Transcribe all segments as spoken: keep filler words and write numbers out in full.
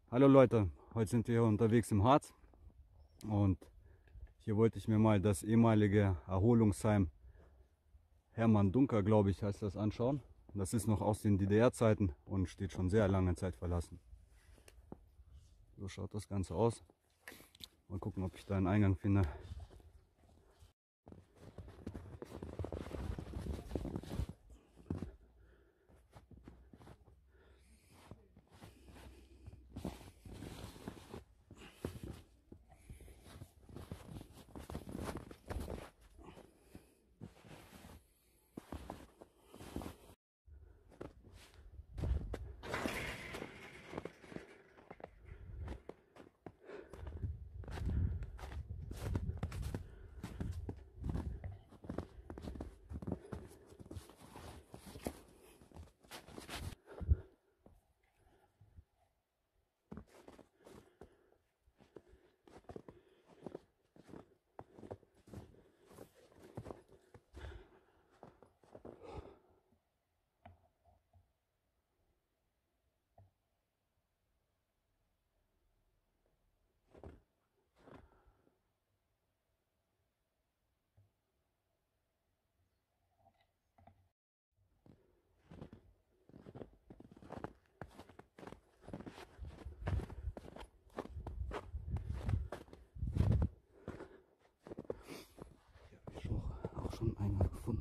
Hallo Leute, heute sind wir hier unterwegs im Harz und hier wollte ich mir mal das ehemalige Erholungsheim Hermann Duncker, glaube ich, heißt das, anschauen. Das ist noch aus den D D R-Zeiten und steht schon sehr lange Zeit verlassen. So schaut das Ganze aus. Mal gucken, ob ich da einen Eingang finde. Hier habe ich auch schon einen Eingang gefunden.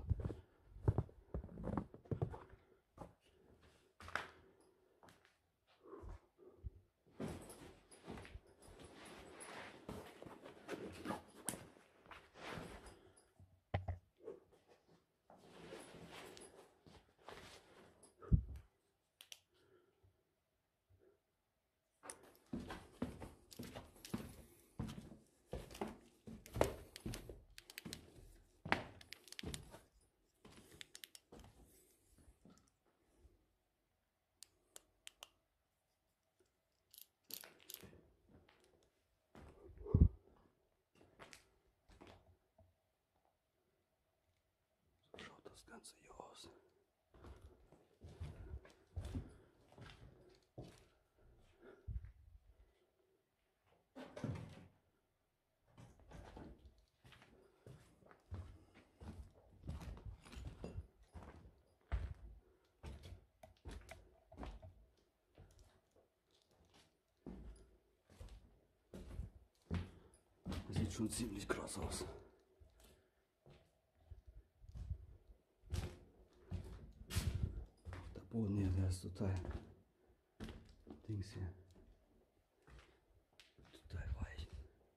So schaut das Ganze hier aus. Das sieht schon ziemlich krass aus. Der Boden hier, der ist total Dings hier. Total weich.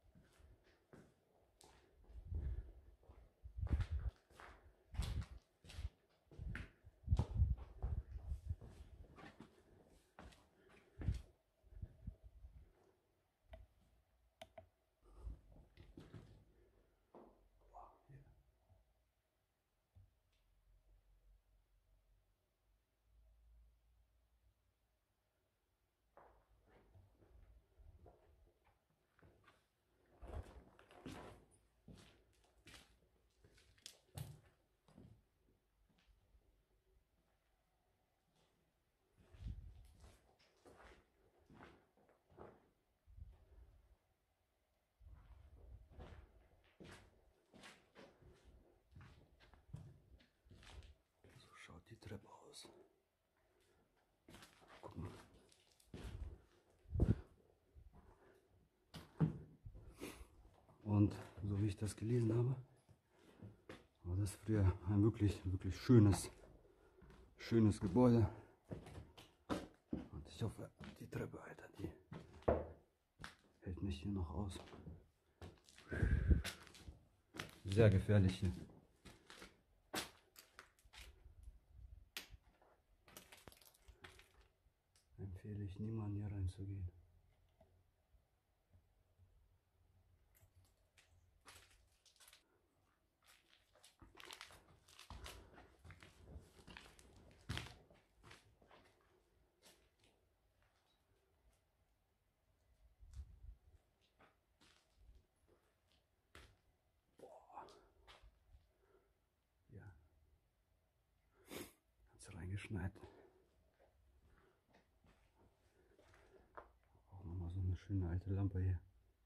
So schaut die Treppe aus. Guck mal. Und so wie ich das gelesen habe, war das früher ein wirklich, wirklich schönes, schönes Gebäude. Und ich hoffe, die Treppe, Alter, die hält mich hier noch aus. Sehr gefährlich hier. Empfehle ich niemandem hier reinzugehen. Ja, hat's reingeschneit. Auch schöne alte Lampe hier.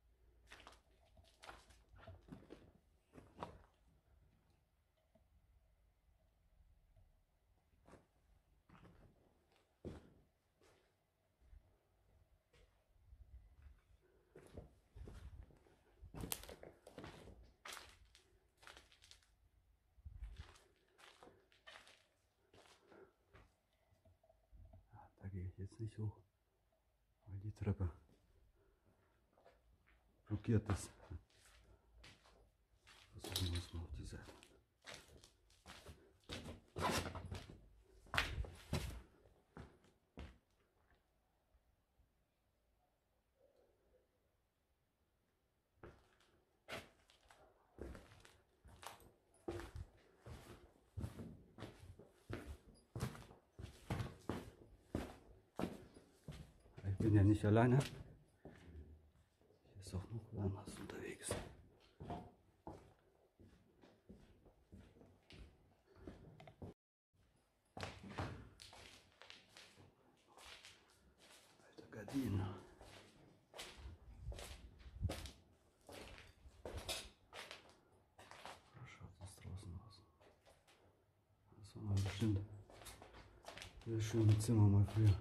Da gehe ich jetzt nicht hoch, weil die Treppe blockiert ist. Versuchen wir es mal auf die Seite. Ich bin ja nicht alleine. Hier ist auch noch wer anders unterwegs. Alte Gardinen. So schaut das draußen aus. Das war mal bestimmt sehr schöne Zimmer mal früher.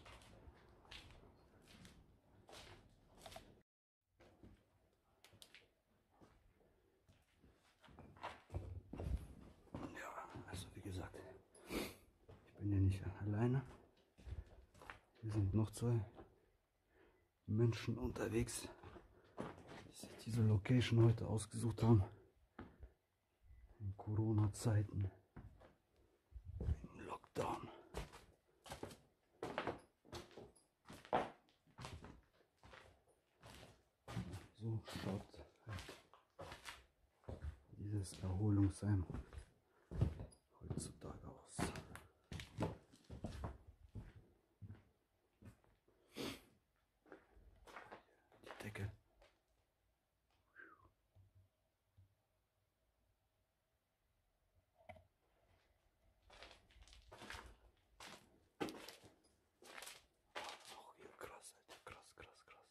Ich bin ja nicht alleine. Hier sind noch zwei Menschen unterwegs, die sich diese Location heute ausgesucht haben. In Corona-Zeiten. Im Lockdown. So schaut halt dieses Erholungsheim heutzutage aus. Die Decke. Auch hier krass, Alter. Krass, krass, krass.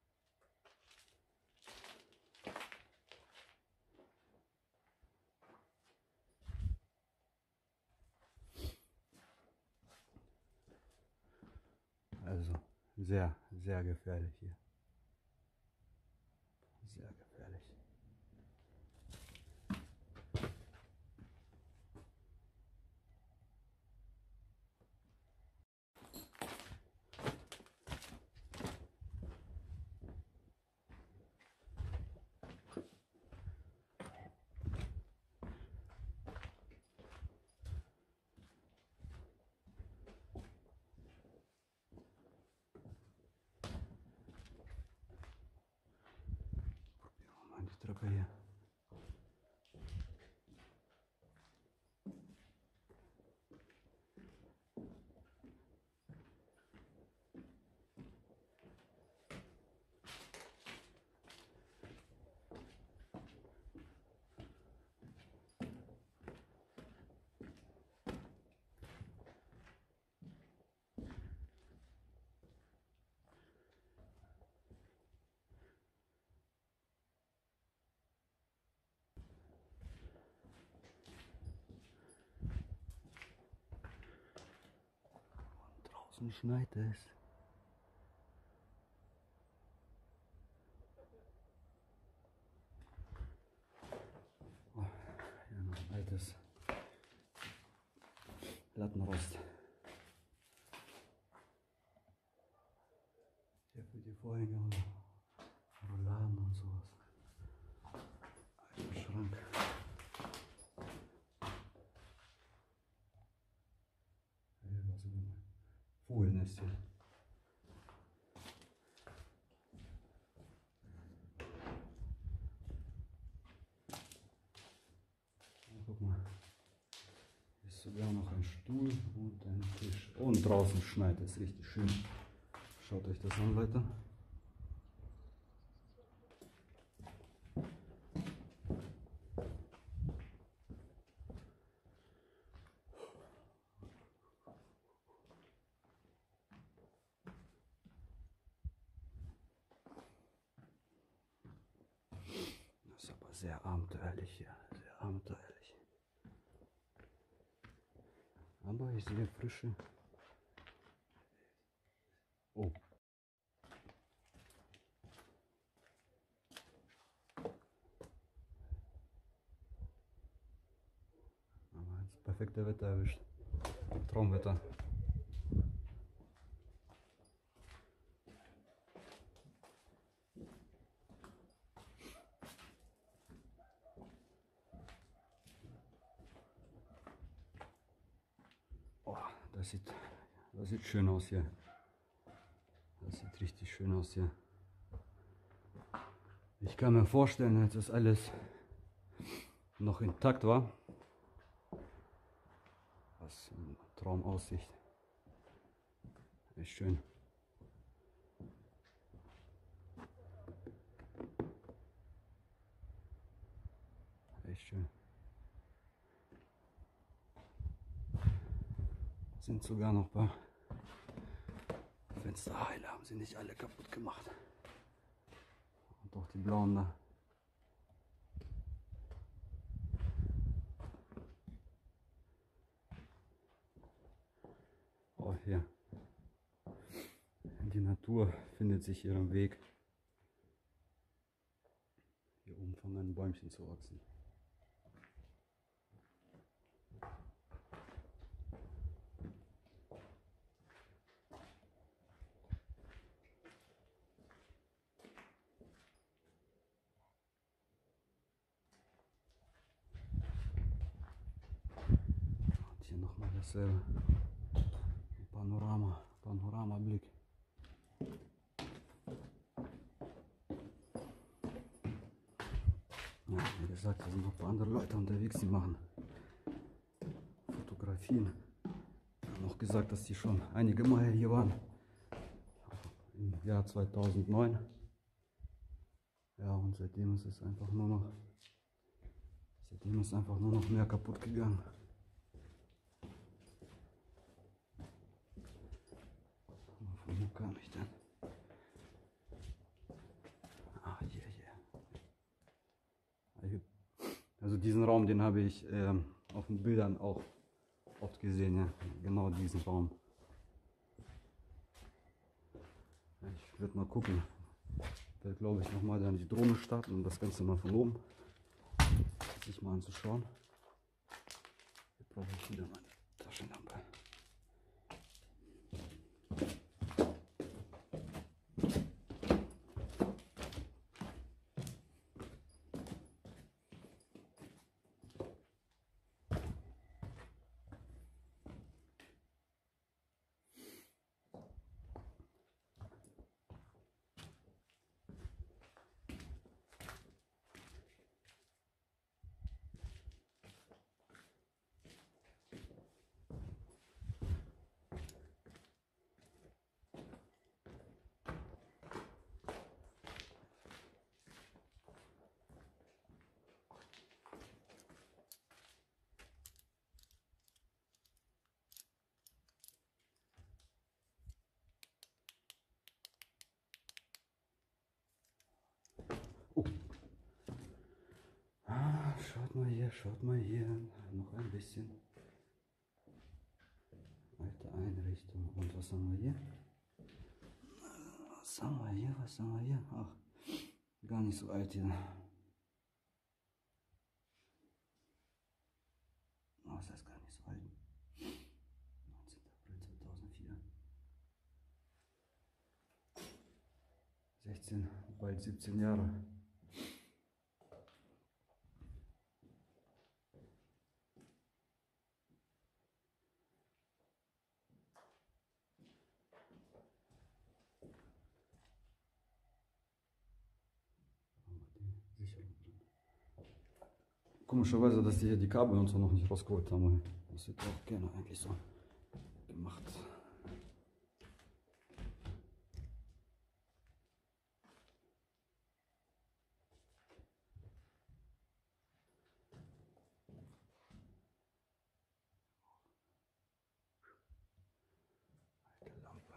Also sehr, sehr gefährlich hier. Sehr gefährlich. Die Treppe hier. Draußen schneit es. Oh, hier noch ein altes Lattenrost. Hier für die Vorhänge und Rouladen und sowas. Alter Schrank. Hier war sogar ein Vogelnest hier. Guck mal, hier ist sogar noch ein Stuhl und ein Tisch. Und draußen schneit es richtig schön. Schaut euch das an, Leute. sehr abenteuerlich hier, sehr abenteuerlich. Aber ich sehe frische. Oh. Aber das perfekte Wetter erwischt. Traumwetter. Oh, das sieht, das sieht schön aus hier. Das sieht richtig schön aus hier. Ich kann mir vorstellen, dass das alles noch intakt war. Was eine Traumaussicht. Echt schön. Echt schön. Sind sogar noch ein paar Fensterheile, haben sie nicht alle kaputt gemacht. Und auch die blauen da. Oh, hier. Die Natur findet sich ihren Weg. Hier oben fangen an Bäumchen zu wachsen. Und hier nochmal dasselbe. Panorama, Panoramablick. Ja, wie gesagt, da sind noch ein paar andere Leute unterwegs, die machen Fotografien. Die haben auch gesagt, dass die schon einige Mal hier waren. Im Jahr zweitausendneun. Ja, und seitdem ist es einfach nur noch, seitdem ist einfach nur noch mehr kaputt gegangen. Von wo kam ich denn? Ah, hier, hier. Also diesen Raum, den habe ich ähm, auf den Bildern auch oft gesehen, ja. Genau diesen Raum. Ich werde mal gucken. Ich werde, glaube ich, nochmal dann die Drohne starten, um das Ganze mal von oben sich mal anzuschauen. Hier brauche ich wieder meine Taschenlampe. Oh. Ah, schaut mal hier, schaut mal hier. Noch ein bisschen. Alte Einrichtung. Und was haben wir hier? Was haben wir hier? Was haben wir hier? Ach, gar nicht so alt hier. Oh, das heißt gar nicht so alt. neunzehnter April zweitausendvier. sechzehn, bald siebzehn Jahre. Komischerweise, dass die hier die Kabel und so noch nicht rausgeholt haben. Das wird auch gerne eigentlich so gemacht. Alte Lampe.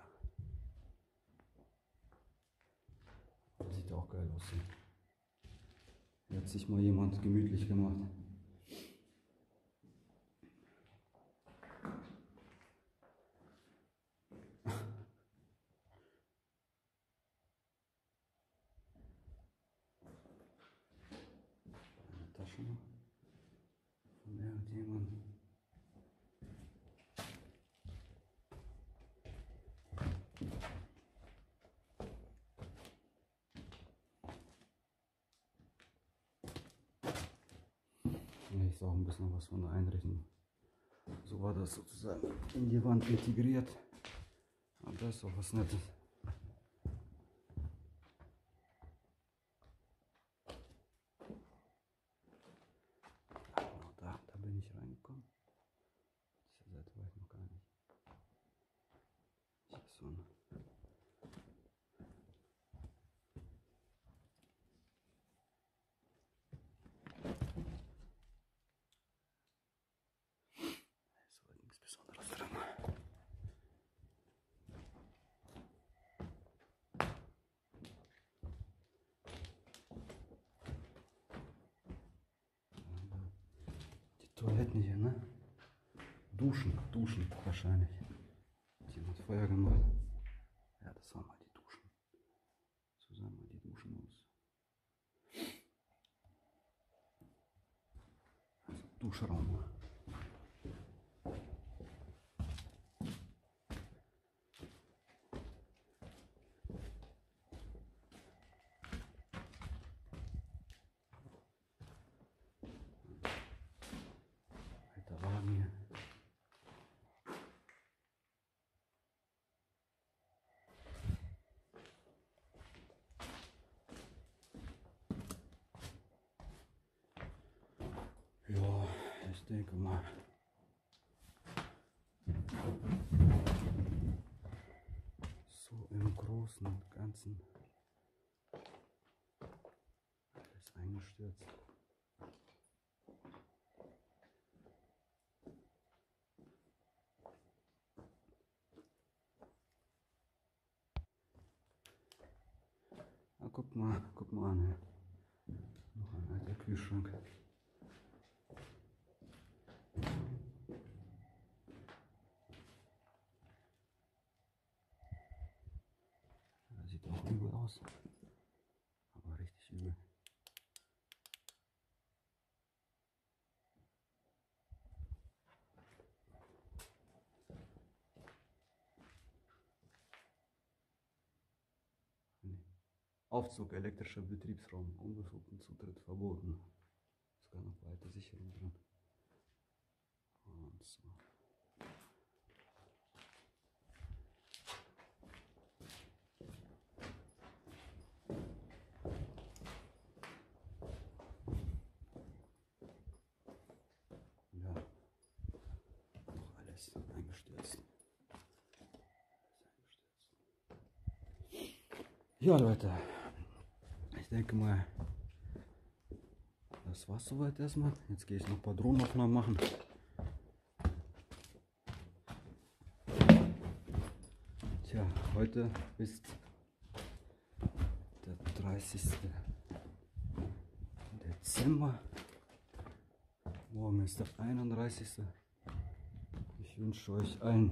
Sieht auch geil aus. Hier hat sich mal jemand gemütlich gemacht. Eine Tasche noch von irgendjemandem. Hier ist auch ein bisschen was von der Einrichtung. So war das sozusagen in die Wand integriert. Aber das ist auch was Nettes. Genau da, da bin ich reingekommen. Diese Seite war ich noch gar nicht. Hier ist so ein so nichts Besonderes dran. Die Toiletten hier, ne? Duschen, Duschen wahrscheinlich. Hat jemand Feuer gemacht? Ja, das waren mal die Duschen. So sahen mal die Duschen aus. Also Duschraum. Alter Wagen hier. Ja, ich denke mal. So im Großen und Ganzen alles eingestürzt. Ah, guck mal, guck mal an. Noch ein alter Kühlschrank. Das sieht auch übel aus. Aber richtig übel. Aufzug, elektrischer Betriebsraum, unbefugten Zutritt verboten. Es kann noch weite Sicherung drin. Und so. Ja, noch alles eingestürzt. Alles eingestürzt. Ja, Leute. Ich denke mal, das war's soweit erstmal. Jetzt gehe ich noch ein paar Drohnenaufnahmen machen. Tja, heute ist der dreißigste Dezember. Morgen ist der einunddreißigste Ich wünsche euch allen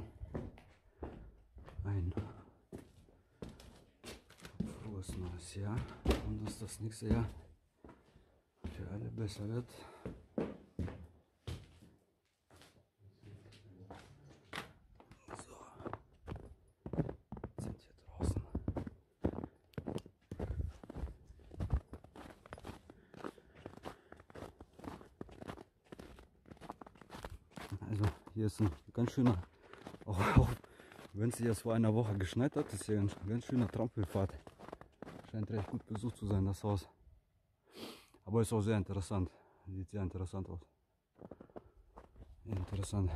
ein frohes neues Jahr und dass das nächste Jahr für alle besser wird. So, sind hier draußen. Also hier ist ein ganz schöner, auch, auch wenn es jetzt vor einer Woche geschneit hat, ist hier ein ganz schöner Trampelpfad. Scheint recht gut besucht zu sein, das Haus. Aber ist auch sehr interessant. Sieht sehr interessant aus. Interessant.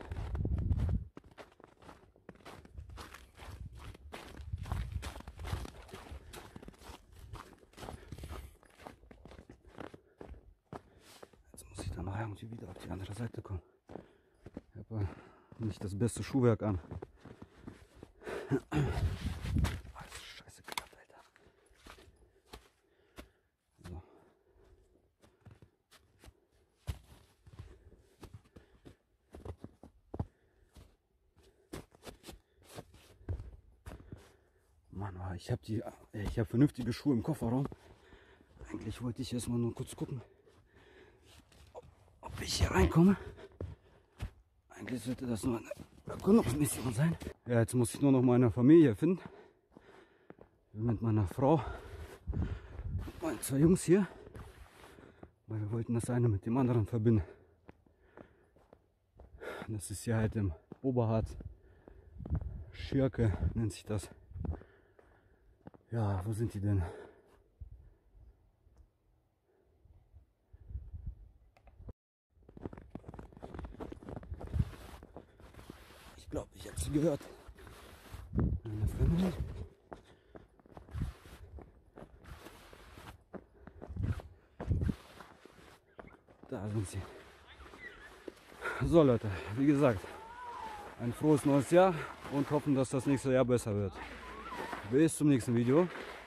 Jetzt muss ich dann noch irgendwie wieder auf die andere Seite kommen. Ich habe nicht das beste Schuhwerk an. Scheiße knapp, Alter. So. Mann, ich habe die, ich habe vernünftige Schuhe im Kofferraum. Eigentlich wollte ich erstmal nur kurz gucken, ob ich hier reinkomme. Eigentlich sollte das nur eine Erkundungsmission sein. Ja, jetzt muss ich nur noch meine Familie finden. Mit meiner Frau und meinen zwei Jungs hier. Weil wir wollten das eine mit dem anderen verbinden. Das ist hier halt im Oberharz. Schirke nennt sich das. Ja, wo sind die denn? Ich glaube, ich habe sie gehört. Eine Family. Da sind sie. So Leute, wie gesagt, ein frohes neues Jahr und hoffen, dass das nächste Jahr besser wird. Bis zum nächsten Video.